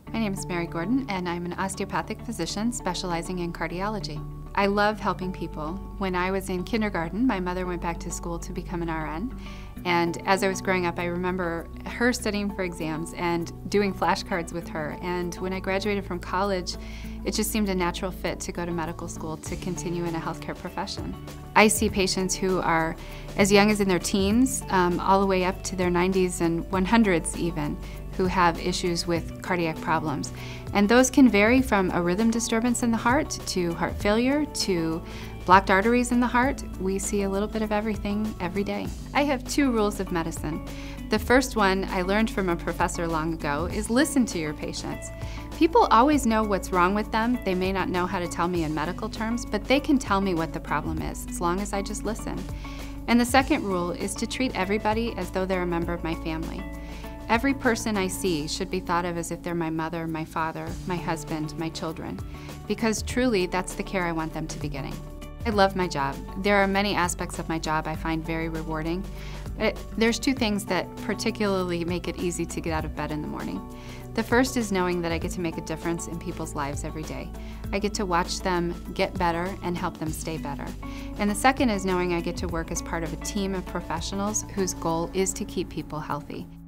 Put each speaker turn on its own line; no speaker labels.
My name is Mary Gordon, and I'm an osteopathic physician specializing in cardiology. I love helping people. When I was in kindergarten, my mother went back to school to become an RN, and as I was growing up, I remember her studying for exams and doing flashcards with her. And when I graduated from college, it just seemed a natural fit to go to medical school to continue in a healthcare profession. I see patients who are as young as in their teens, all the way up to their 90s and 100s even, who have issues with cardiac problems. And those can vary from a rhythm disturbance in the heart to heart failure to blocked arteries in the heart. We see a little bit of everything every day. I have two rules of medicine. The first one I learned from a professor long ago is listen to your patients. People always know what's wrong with them. They may not know how to tell me in medical terms, but they can tell me what the problem is as long as I just listen. And the second rule is to treat everybody as though they're a member of my family. Every person I see should be thought of as if they're my mother, my father, my husband, my children, because truly that's the care I want them to be getting. I love my job. There are many aspects of my job I find very rewarding. There's two things that particularly make it easy to get out of bed in the morning. The first is knowing that I get to make a difference in people's lives every day. I get to watch them get better and help them stay better. And the second is knowing I get to work as part of a team of professionals whose goal is to keep people healthy.